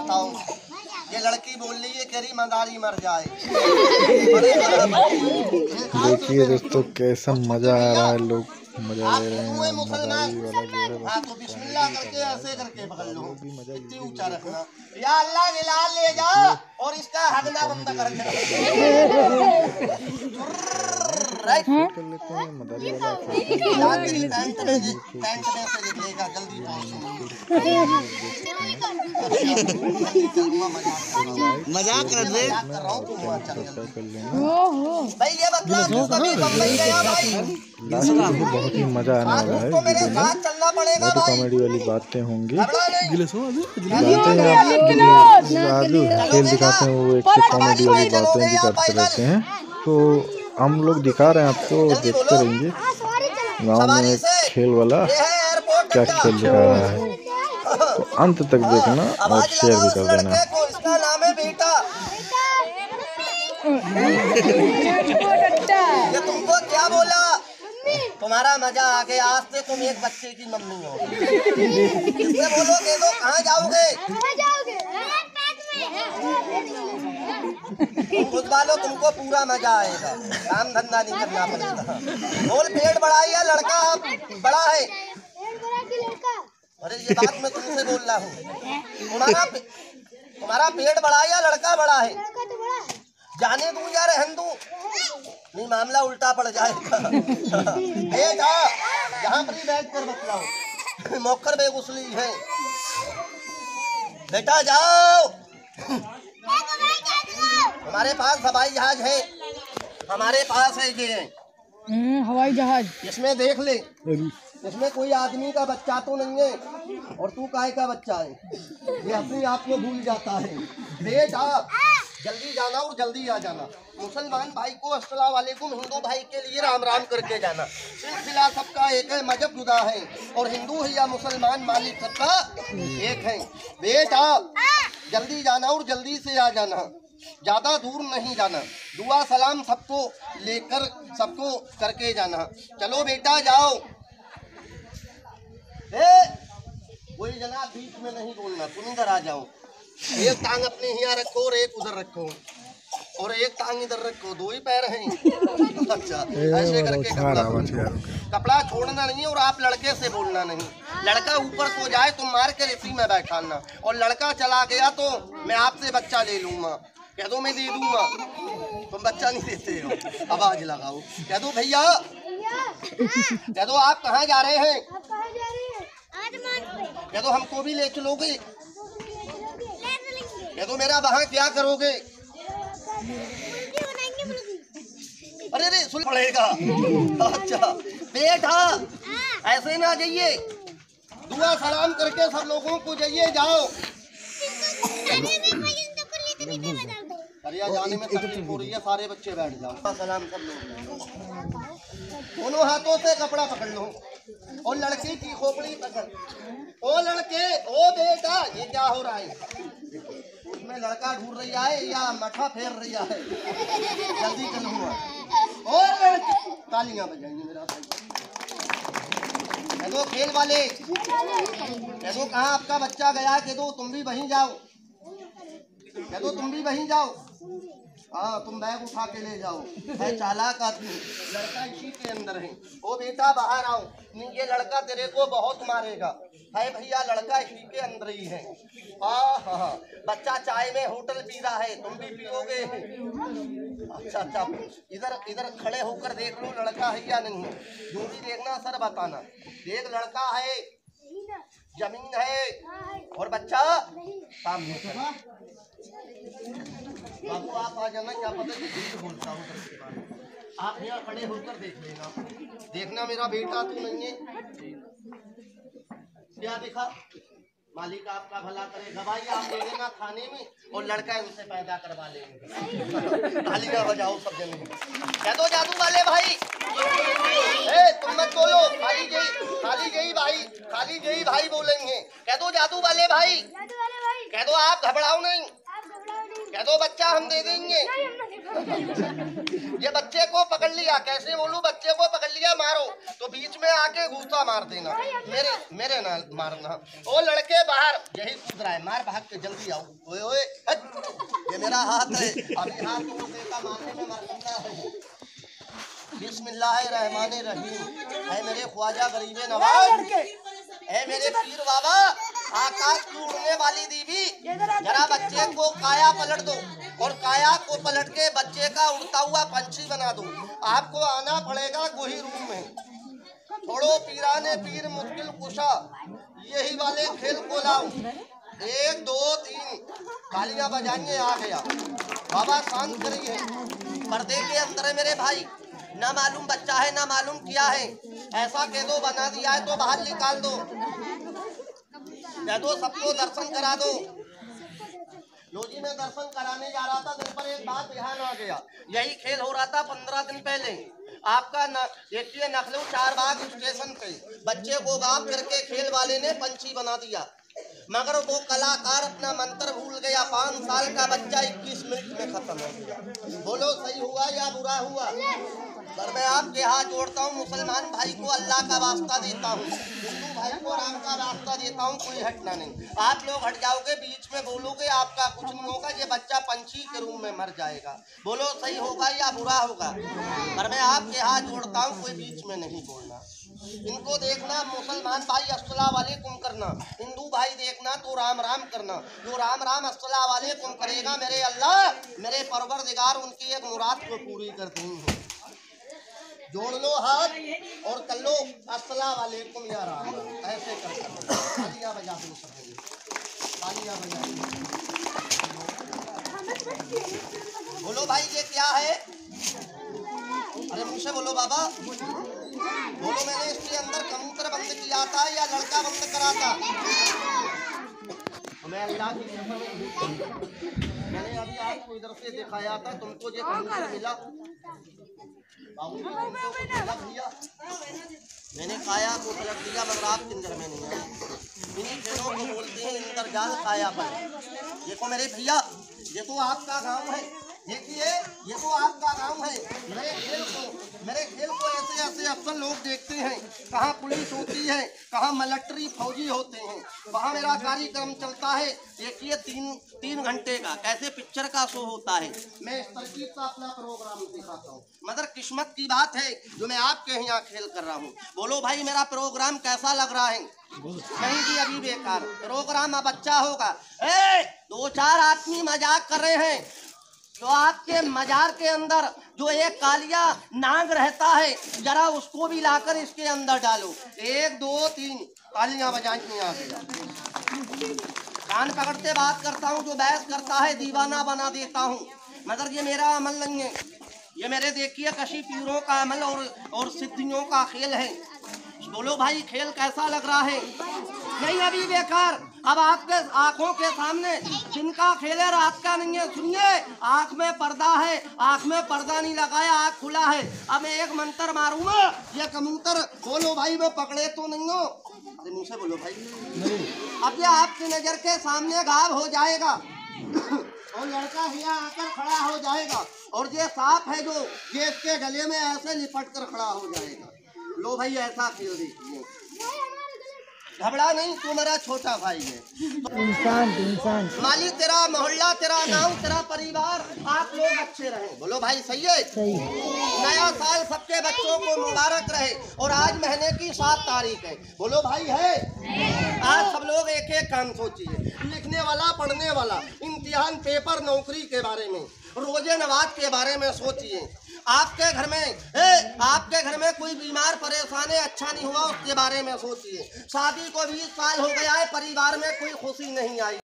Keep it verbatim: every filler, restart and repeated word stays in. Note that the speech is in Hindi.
बताऊं, ये लड़की बोल रही है करी मदारी मर जाए। देखिए दोस्तों कैसा मजा आ रहा है, लोग मजा ले रहे हैं। मुसलमान मदारी वाला जो है हाँ तो बिस्मिल्लाह करके ऐसे करके पकड़ लो, इतनी ऊंचा रखना, या अल्लाह गिलाल ले जा और इसका हगना बंद कर दे। राइट कर लेते हैं मदारी वाला पैंट में पैंट में से निकलेगा जल्दी मजाक कर रहे भाई। ये मतलब तू कभी बम्बई गया भाई? बहुत ही मजा आने वाला है। तो मेरे साथ चलना पड़ेगा भाई। कॉमेडी वाली बातें होंगी, आलू खेल दिखाते हैं, वो एक से कॉमेडी वाली बातें भी करते रहते हैं। तो हम लोग दिखा रहे हैं आपको, देखते रहेंगे गाँव में एक खेल वाला क्या खेल दिखा रहा है। तो अंत तक देखना और शेयर भी कर देना। इसका नाम है बेटा। ये तुमको क्या बोला? तुम्हारा मजा आ गया, आज से तुम एक बच्चे की मम्मी हो। इससे बोलोगे तो कहाँ जाओगे? तुम खुद वालो, तुमको पूरा मजा आएगा, काम धंधा नहीं करना पड़ेगा। बोल पेट बड़ा है या लड़का बड़ा है? अरे ये बात मैं तुमसे बोल रहा हूँ, तुम्हारा तुम्हारा पेट बड़ा है या लड़का बड़ा है? जाने दूं या रहन दूं? नहीं मामला उल्टा पड़ जाएगा। बेटा यहाँ पर ही बैठ कर बतलाओ, मौखर बेगुसली है। बेटा जाओ, हमारे पास हवाई जहाज है, हमारे पास है ये हवाई जहाज। इसमें देख ले, इसमें कोई आदमी का बच्चा तो नहीं है, और तू काहे का बच्चा है? ये अपने आप को भूल जाता है। बेटा जल्दी जाना और जल्दी आ जाना। मुसलमान भाई को अस्सलाम वालेकुम, हिंदू भाई के लिए राम राम करके जाना। सिलसिला सबका एक है, मजहब जुदा है, और हिंदू है या मुसलमान मालिक सबका एक है। बेटा जल्दी जाना और जल्दी से आ जाना, ज्यादा दूर नहीं जाना। दुआ सलाम सबको लेकर सबको करके जाना। चलो बेटा जाओ। कोई जनाब बीच में नहीं बोलना, तुम इधर आ जाओ। एक टांग अपने यहाँ रखो और एक उधर रखो, और एक टांग इधर रखो, दो ही पैर हैं। अच्छा ऐसे करके कपड़ा कपड़ा छोड़ना नहीं, और आप लड़के से बोलना नहीं। लड़का ऊपर सो जाए तुम मार के रेती में बैठाना, और लड़का चला गया तो मैं आपसे बच्चा ले लूंगा। कह दो मैं दे दूंगा, तुम बच्चा नहीं देते हो। आवाज लगाओ, कह दो भैया, कह दो आप कहाँ जा रहे हैं? कह दो हमको भी ले चलोगे? कह दो मेरा वहाँ क्या करोगे? अरे रे सुन पड़ेगा। अच्छा बेटा ऐसे ना जाइए, दुआ सलाम करके सब लोगों को जाइए, जाओ। अरे जाने में तकलीफ हो रही है, सारे बच्चे बैठ जाओ। सलाम सब लोग, दोनों हाथों से कपड़ा पकड़ लो, और लड़की की खोपड़ी पकड़। ओ लड़के, ओ बेटा, ये क्या हो रहा है? उसमें लड़का ढूंढ रही है या मठा फेर रही है? जल्दी चलूंगा। ओ लड़के, तालियां बजाएंगे मेरा भाई। कह दो खेल वाले, कह दो कहाँ आपका बच्चा गया? कह दो तुम भी वहीं जाओ, कह दो तुम भी वहीं जाओ। हाँ तुम बैग उठा के ले जाओ। है चालाक आदमी, लड़का इसी के अंदर है। ओ बेटा बाहर आओ, नहीं ये लड़का तेरे को बहुत मारेगा। है भैया लड़का इसी के अंदर ही है। हाँ हाँ बच्चा चाय में होटल पी रहा है, तुम भी पियोगे? अच्छा अच्छा इधर इधर खड़े होकर देख लो लड़का है या नहीं। जो भी देखना सर बताना। देख लड़का है, जमीन है, और बच्चा सामने। बाबू आप आ जाना, क्या पता झूठ बोलता हूँ। आप यहाँ खड़े होकर देख लेना, देखना मेरा बेटा तो नहीं है। क्या देखा? मालिक आपका भला करेगा भाई, आप ले लेना थाने में, और लड़का इनसे पैदा करवा लेंगे। तालियां बजाओ सब जने। कह दो जादू वाले भाई, ए तुम मत बोलो, खाली जई खाली जई भाई खाली जई भाई बोलेंगे। कह दो जादू वाले भाई, कह दो आप घबराओ नहीं, कह दो बच्चा हम दे देंगे। ये बच्चे को पकड़ लिया, कैसे बोलूं, बच्चे को पकड़ लिया मारो, तो बीच में आके घूसा मार देना, मेरे मेरे ना मारना। ओ लड़के बाहर, यही कूद रहा है, मार भाग के जल्दी आओ। ओए ओए ये मेरा हाथ है, अभी हाथ को देता मारने में मरना है। बिस्मिल्लाहिर्रहमानिर्रहीम। है मेरे ख्वाजा गरीबे नवाज, है मेरे पीर बाबा, आकाश की उड़ने वाली दीवी, जरा बच्चे को काया पलट दो और काया को पलट के बच्चे का उड़ता हुआ पंछी बना दो। आपको आना पड़ेगा गोही रूम में। छोड़ो पीराने पीर मुश्किल कुशा, यही वाले खेल को लाओ। एक दो तीन तालियां बजाइए, आ गया बाबा, शांत करिए। पर्दे के अंदर है मेरे भाई, ना मालूम बच्चा है ना मालूम क्या है, ऐसा कह दो बना दिया है तो बाहर निकाल दो, कह दो सबको दर्शन करा दो। लो जी मैं दर्शन कराने जा रहा था, दिन पर एक बात ध्यान आ गया, यही खेल हो रहा था पंद्रह दिन पहले आपका न, देखिए नखलू चार बाग स्टेशन पे बच्चे को गाँव करके खेल वाले ने पंछी बना दिया, मगर वो कलाकार अपना मंत्र भूल गया। पाँच साल का बच्चा इक्कीस मिनट में खत्म हो गया। बोलो सही हुआ या बुरा हुआ? पर मैं आपके हाथ जोड़ता हूँ, मुसलमान भाई को अल्लाह का वास्ता देता हूँ, हिंदू भाई को राम का वास्ता देता हूँ, कोई हटना नहीं। आप लोग हट जाओगे, बीच में बोलोगे, आपका कुछ नहीं होगा, ये बच्चा पंछी के रूप में मर जाएगा। बोलो सही होगा या बुरा होगा? पर मैं आपके हाथ जोड़ता हूँ, कोई बीच में नहीं बोलना। इनको देखना मुसलमान भाई अस्सलाम वालेकुम करना, हिंदू भाई देखना तो राम राम करना। जो राम राम अस्सलाम वालेकुम करेगा, मेरे अल्लाह मेरे परवरदिगार उनकी एक मुराद को पूरी कर देंगे। जोड़ लो हाथ और कर लो अस्सलाम वालेकुम या राम, ऐसे कर कर तालियां बजा दो, तालियां बजा दो। बोलो भाई ये क्या है? अरे मुझसे बोलो बाबा, बोलो मैंने इसके अंदर कबूतर बंद किया था या लड़का बंद करा था? मैं अल्लाह की मैंने अभी आपको इधर से दिखाया था, तुमको ये कबूतर मिला भैया, मैंने काया को पलट दिया, मगर आप इंदर में नहीं आए। इन्हीं खेलों को बोलते हैं इंद्रजाल काया पर। देखो मेरे भैया, ये तो आपका गांव है, देखिए ये तो आपका गांव है। मेरे खेल को मेरे खेल को ऐसे ऐसे अफसर लोग देखते हैं, कहाँ पुलिस होती है, कहाँ मिलिट्री फौजी होते हैं, वहाँ मेरा कार्यक्रम चलता है। देखिए तीन तीन घंटे का कैसे पिक्चर का शो होता है, मैं इस तरकीब का अपना प्रोग्राम दिखाता हूँ। मगर किस्मत की बात है जो मैं आपके यहाँ खेल कर रहा हूँ। बोलो भाई मेरा प्रोग्राम कैसा लग रहा है? नहीं जी अभी बेकार प्रोग्राम, अब अच्छा होगा। ए, दो चार आदमी मजाक कर रहे हैं, तो आपके मजार के अंदर जो एक कालिया नाग रहता है, जरा उसको भी लाकर इसके अंदर डालो। एक दो तीन तालियां बजाने आ गया। कान पकड़ते बात करता हूँ, जो बहस करता है दीवाना बना देता हूँ, मगर ये मेरा अमल नहीं है, ये मेरे देखिए कशी पीरों का अमल और और सिद्धियों का खेल है। बोलो भाई खेल कैसा लग रहा है? नहीं अभी बेकार, अब आपके आंखों के सामने जिनका खेल है रात का नहीं है। सुनिए, आंख में पर्दा है, आंख में पर्दा नहीं लगाया, आंख खुला है। अब मैं एक मंत्र मारूंगा, ये कबूतर बोलो भाई मैं पकड़े तो नहीं हो? अरे मुँह से बोलो भाई। अब ये आपकी नजर के सामने गायब हो जाएगा और लड़का यहाँ आकर खड़ा हो जाएगा, और ये सांप है जो ये इसके गले में ऐसे लिपट कर खड़ा हो जाएगा। लो भाई ऐसा खेल देखिए, घबरा नहीं, तू मेरा छोटा भाई है। इंसान इंसान माली तेरा मोहल्ला तेरा नाम तेरा परिवार, आप लोग अच्छे रहे। बोलो भाई सही है? सही। नया साल सबके बच्चों को मुबारक रहे। और आज महीने की सात तारीख है। बोलो भाई है? आज सब लोग एक एक काम सोचिए, लिखने वाला पढ़ने वाला, इम्तिहान पेपर नौकरी के बारे में, रोजे नवाज के बारे में सोचिए। आपके घर में ए, आपके घर में कोई बीमार परेशान है, अच्छा नहीं हुआ, उसके बारे में सोचिए। शादी को बीस साल हो गया है, परिवार में कोई खुशी नहीं आई।